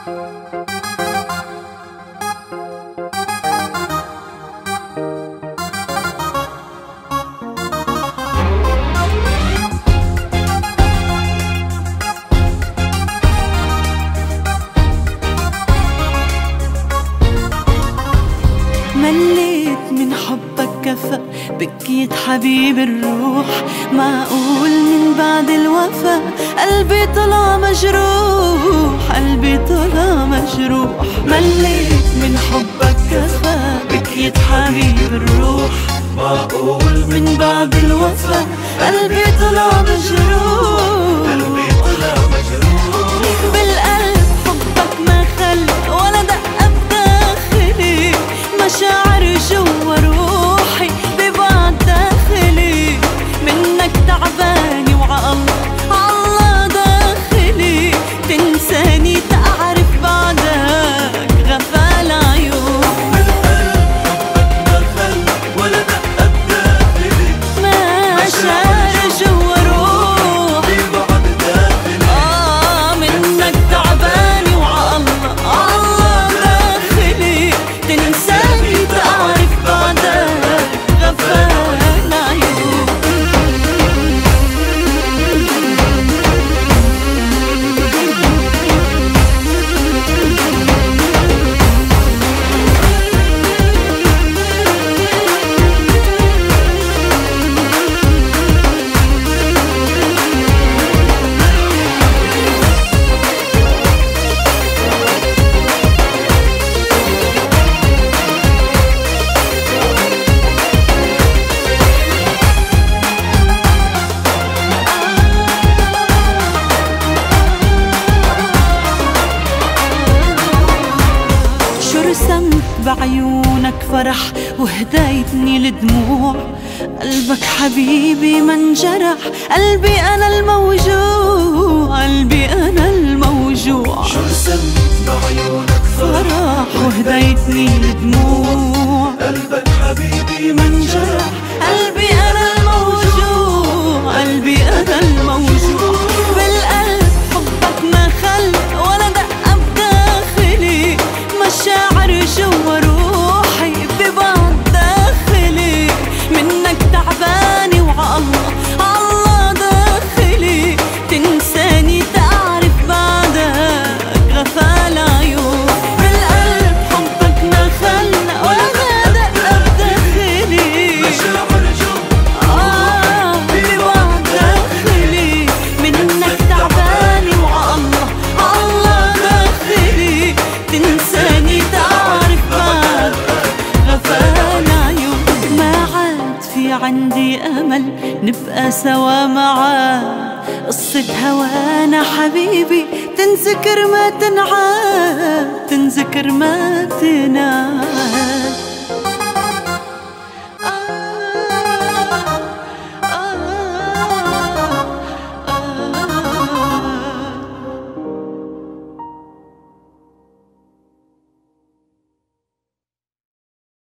مليت من حبك كفى بكيت حبيب الروح، معقول من بعد الوفا قلبي طلع مجروح، قلبي طلع مجروح. مليت من حبك كفى بكيت حبيب الروح، معقول من بعد الوفا قلبي طلع مجروح، قلبي طلع مجروح. بالقلب حبك ما خلى ولا دقة بداخلي، مشاعر جوا روحي ببعد داخلي، منك تعباني وعالله عالله داخلي، تنساني تعرف بعدك غفال عيون. بالقلب حبك ما خلى ولا دقة بداخلي، مشاعر جوا روحي ببعد داخلي، منك تعباني وعالله عالله داخلي، تنساني تعرف بعدك غفال عيون. رسمت بعيونك فرح وهديتني الدموع، قلبك حبيبي ما انجرح، قلبي أنا الموجوع، قلبي أنا الموجوع. شو رسمت بعيونك فرح وهديتني الدموع، قلبك حبيبي ما انجرح، قلبي أنا الموجوع، قلبي أنا الموجوع. بالقلب حبك ما خلى ولا دقة بداخلي، مشاعر جوا روحي ببعد داخلي، منك تعباني وعالله عالله داخلي، تنساني تعرف بعدك غفال عيون. بالقلب حبك ما خلى ولا دقة بداخلي، مشاعر جوا ببعد داخلي، منك تعباني وعالله عالله داخلي، تنساني تعرف بعدك غفال عيون. ما عاد في عندي أمل نبقى سوا معاك، قصة هوانا حبيبي تنذكر ما تنعاد، تنذكر ما تنعاد.